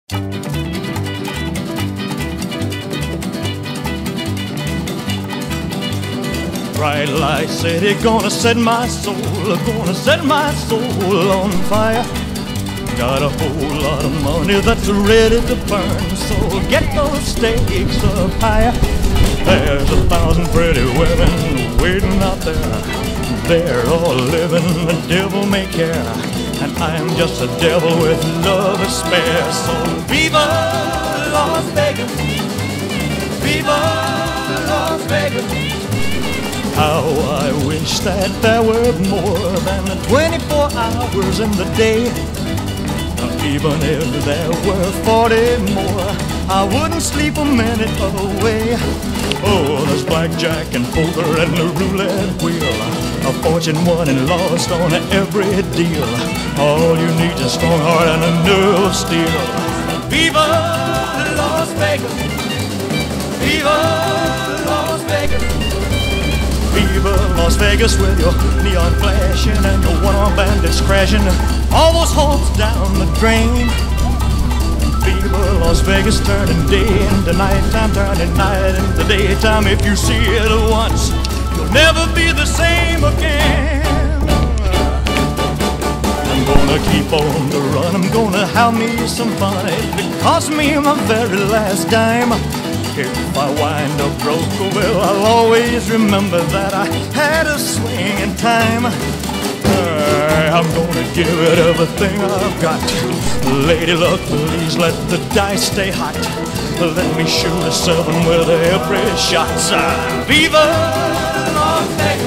Bright light city, gonna set my soul, gonna set my soul on fire. Got a whole lot of money that's ready to burn, so get those stakes up higher. There's 1,000 pretty women waiting out there. They're all living the devil may care, and I'm just a devil with love to spare. So viva Las Vegas, viva Las Vegas. How I wish that there were more than 24 hours in the day. Even if there were 40 more, I wouldn't sleep a minute away. Oh, there's blackjack and poker and the roulette wheel, a fortune won and lost on every deal. All you need is a strong heart and a nerve of steel. Viva Las Vegas, viva Las Vegas. Viva Las Vegas with your neon flashing and your one-armed bandits crashing all those hopes down the drain. Viva Las Vegas, turning day into nighttime, turning night into daytime. If you see it once, you'll never be the same again. I'm gonna keep on the run, I'm gonna have me some fun. It cost me my very last dime. If I wind up broke, well, I'll always remember that I had a swing in time. I'm gonna give it everything I've got. Lady luck, please let the dice stay hot. Let me shoot a 7 with every shot. Viva Las Vegas.